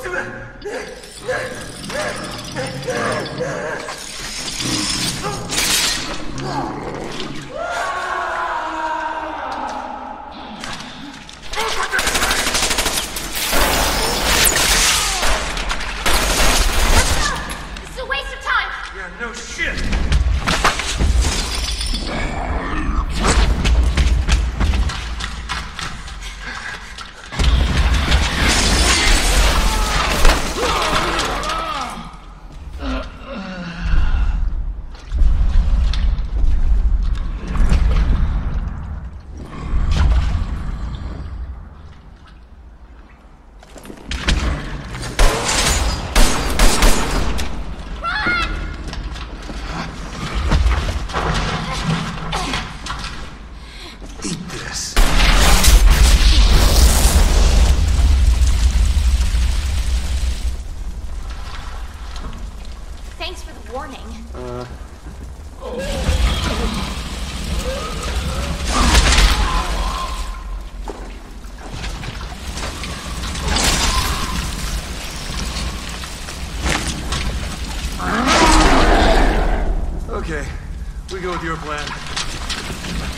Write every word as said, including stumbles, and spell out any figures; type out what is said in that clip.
This is a waste of time! Yeah, no shit! Thanks for the warning. Uh... Okay, we go with your plan.